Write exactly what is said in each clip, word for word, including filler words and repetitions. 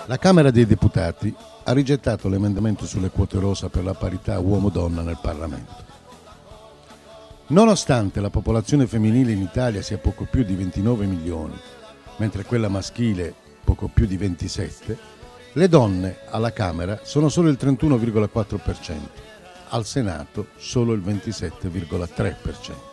La Camera dei Deputati ha rigettato l'emendamento sulle quote rosa per la parità uomo-donna nel Parlamento. Nonostante la popolazione femminile in Italia sia poco più di ventinove milioni, mentre quella maschile poco più di ventisette, le donne alla Camera sono solo il trentuno virgola quattro per cento, al Senato solo il ventisette virgola tre per cento.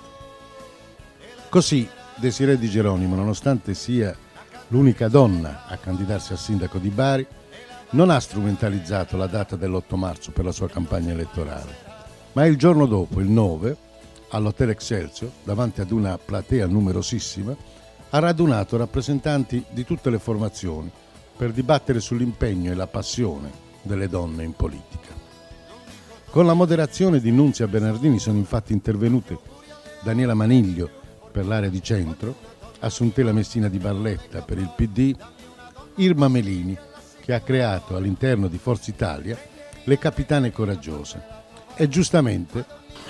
Così Desirée Di Geronimo, nonostante sia l'unica donna a candidarsi a sindaco di Bari, non ha strumentalizzato la data dell'otto marzo per la sua campagna elettorale, ma il giorno dopo, il nove, all'Hotel Excelsior, davanti ad una platea numerosissima, ha radunato rappresentanti di tutte le formazioni per dibattere sull'impegno e la passione delle donne in politica. Con la moderazione di Nunzia Bernardini sono infatti intervenute Daniela Maniglio per l'area di centro, Assuntela Messina di Barletta per il P D, Irma Melini, che ha creato all'interno di Forza Italia le Capitane Coraggiose. E giustamente...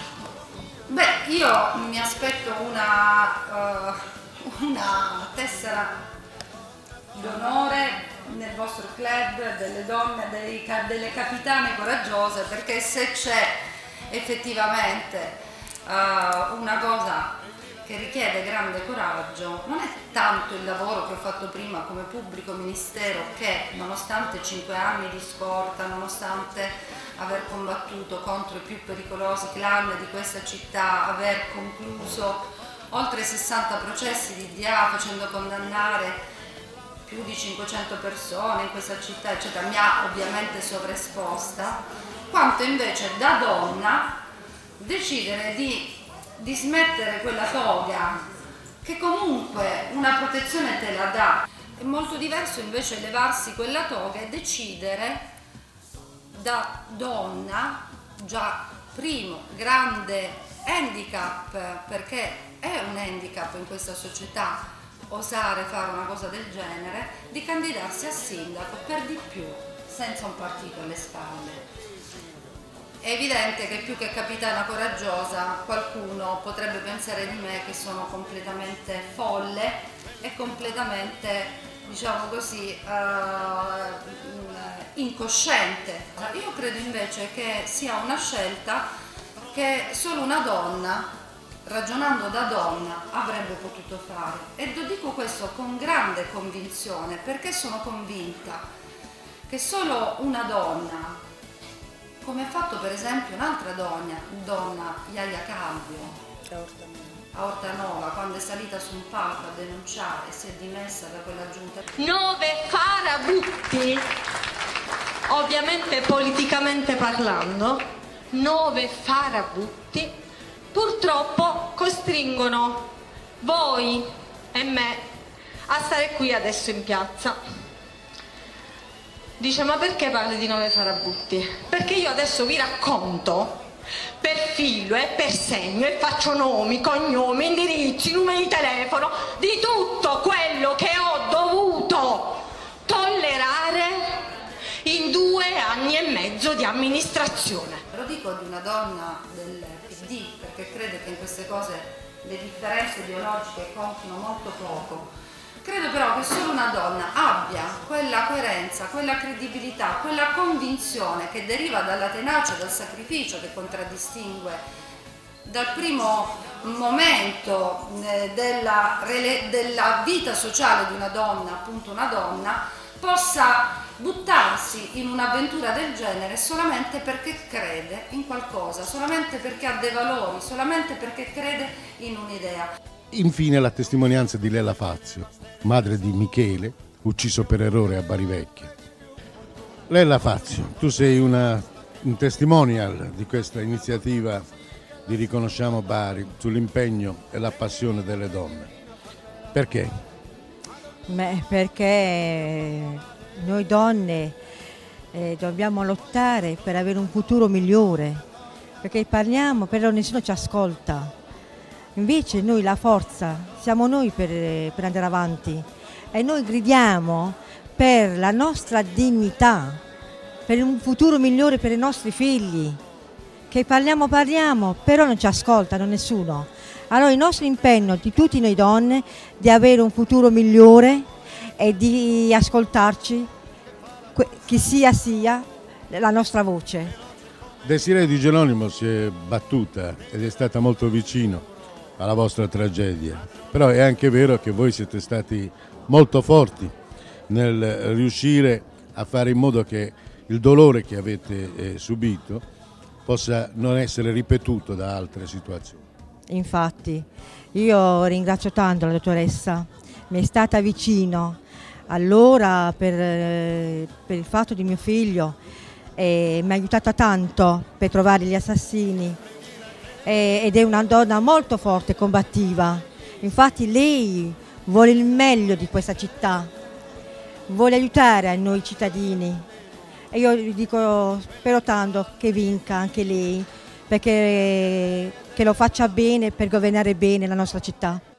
Beh, io mi aspetto una, uh, una tessera d'onore nel vostro club delle donne, dei, delle Capitane Coraggiose, perché se c'è effettivamente uh, una cosa che richiede grande coraggio, non è tanto il lavoro che ho fatto prima come pubblico ministero, che nonostante cinque anni di scorta, nonostante aver combattuto contro i più pericolosi clan di questa città, aver concluso oltre sessanta processi di D A facendo condannare più di cinquecento persone in questa città, eccetera, mi ha ovviamente sovraesposta, quanto invece da donna decidere di di smettere quella toga che comunque una protezione te la dà. È molto diverso invece levarsi quella toga e decidere da donna, già primo grande handicap, perché è un handicap in questa società osare fare una cosa del genere, di candidarsi a sindaco, per di più senza un partito alle spalle. È evidente che più che capitana coraggiosa qualcuno potrebbe pensare di me che sono completamente folle e completamente, diciamo così, uh, incosciente. Io credo invece che sia una scelta che solo una donna, ragionando da donna, avrebbe potuto fare. E lo dico questo con grande convinzione, perché sono convinta che solo una donna, come ha fatto per esempio un'altra donna, donna Iaia Calvio, a Ortanova, quando è salita su un palco a denunciare, si è dimessa da quella giunta. Nove farabutti, ovviamente politicamente parlando, nove farabutti, purtroppo costringono voi e me a stare qui adesso in piazza. Dice, ma perché parli di nove farabutti? Perché io adesso vi racconto per filo e per segno e faccio nomi, cognomi, indirizzi, numeri di telefono di tutto quello che ho dovuto tollerare in due anni e mezzo di amministrazione. Lo dico di una donna del P D perché credo che in queste cose le differenze ideologiche contino molto poco. Credo però che solo una donna abbia quella coerenza, quella credibilità, quella convinzione che deriva dalla tenacia, dal sacrificio che contraddistingue dal primo momento della, della vita sociale di una donna, appunto una donna, possa buttarsi in un'avventura del genere solamente perché crede in qualcosa, solamente perché ha dei valori, solamente perché crede in un'idea. Infine la testimonianza di Lella Fazio, madre di Michele, ucciso per errore a Bari Vecchia. Lella Fazio, tu sei una, un testimonial di questa iniziativa di Riconosciamo Bari sull'impegno e la passione delle donne. Perché? Beh, perché noi donne eh, dobbiamo lottare per avere un futuro migliore, perché parliamo, però nessuno ci ascolta. Invece noi la forza, siamo noi per, per andare avanti e noi gridiamo per la nostra dignità, per un futuro migliore per i nostri figli, che parliamo parliamo, però non ci ascoltano nessuno. Allora il nostro impegno di tutti noi donne di avere un futuro migliore e di ascoltarci chi sia sia la nostra voce. Desirée Di Geronimo si è battuta ed è stata molto vicino alla vostra tragedia, però è anche vero che voi siete stati molto forti nel riuscire a fare in modo che il dolore che avete eh, subito possa non essere ripetuto da altre situazioni. Infatti, io ringrazio tanto la dottoressa, mi è stata vicino allora per, eh, per il fatto di mio figlio, e mi ha aiutata tanto per trovare gli assassini, e, ed è una donna molto forte e combattiva. Infatti lei vuole il meglio di questa città, vuole aiutare a noi cittadini, e io dico, spero tanto che vinca anche lei, perché che lo faccia bene per governare bene la nostra città.